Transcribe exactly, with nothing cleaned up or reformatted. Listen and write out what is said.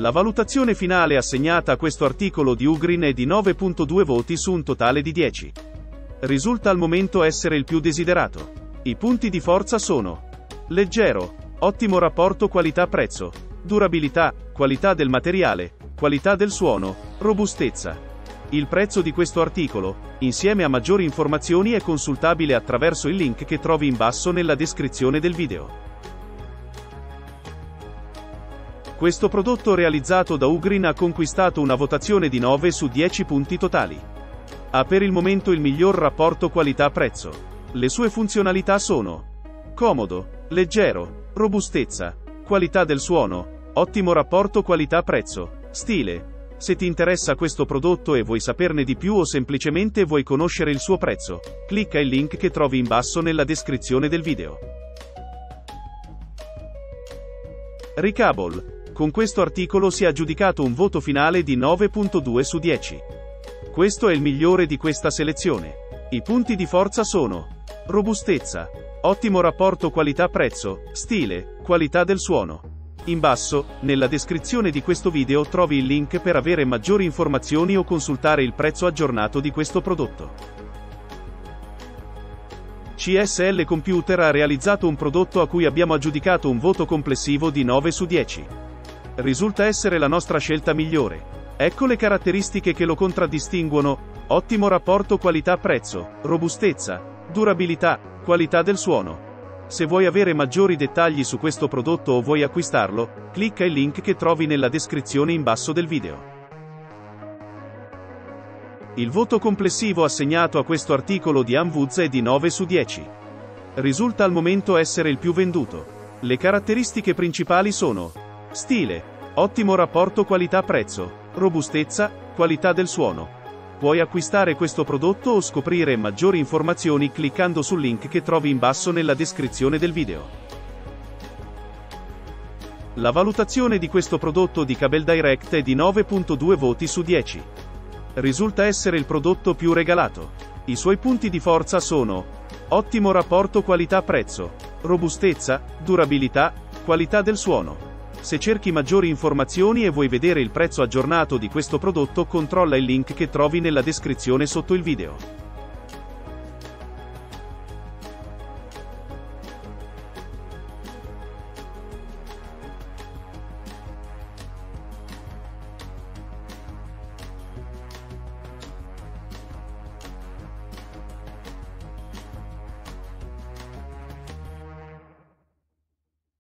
La valutazione finale assegnata a questo articolo di Ugreen è di nove virgola due voti su un totale di dieci. Risulta al momento essere il più desiderato. I punti di forza sono: leggero, ottimo rapporto qualità-prezzo, durabilità, qualità del materiale, qualità del suono, robustezza. Il prezzo di questo articolo, insieme a maggiori informazioni, è consultabile attraverso il link che trovi in basso nella descrizione del video. Questo prodotto realizzato da Ugreen ha conquistato una votazione di nove su dieci punti totali. Ha per il momento il miglior rapporto qualità-prezzo. Le sue funzionalità sono: comodo, leggero, robustezza, qualità del suono, ottimo rapporto qualità-prezzo, stile. Se ti interessa questo prodotto e vuoi saperne di più o semplicemente vuoi conoscere il suo prezzo, clicca il link che trovi in basso nella descrizione del video. Reachable. Con questo articolo si è aggiudicato un voto finale di nove virgola due su dieci. Questo è il migliore di questa selezione. I punti di forza sono: robustezza, ottimo rapporto qualità-prezzo, stile, qualità del suono. In basso, nella descrizione di questo video trovi il link per avere maggiori informazioni o consultare il prezzo aggiornato di questo prodotto. C S L Computer ha realizzato un prodotto a cui abbiamo aggiudicato un voto complessivo di nove su dieci. Risulta essere la nostra scelta migliore. Ecco le caratteristiche che lo contraddistinguono: ottimo rapporto qualità-prezzo, robustezza, durabilità, qualità del suono. Se vuoi avere maggiori dettagli su questo prodotto o vuoi acquistarlo, clicca il link che trovi nella descrizione in basso del video. Il voto complessivo assegnato a questo articolo di Amwoods è di nove su dieci. Risulta al momento essere il più venduto. Le caratteristiche principali sono: stile, ottimo rapporto qualità-prezzo, robustezza, qualità del suono. Puoi acquistare questo prodotto o scoprire maggiori informazioni cliccando sul link che trovi in basso nella descrizione del video. La valutazione di questo prodotto di Cable Direct è di nove virgola due voti su dieci. Risulta essere il prodotto più regalato. I suoi punti di forza sono: ottimo rapporto qualità-prezzo, robustezza, durabilità, qualità del suono. Se cerchi maggiori informazioni e vuoi vedere il prezzo aggiornato di questo prodotto, controlla il link che trovi nella descrizione sotto il video.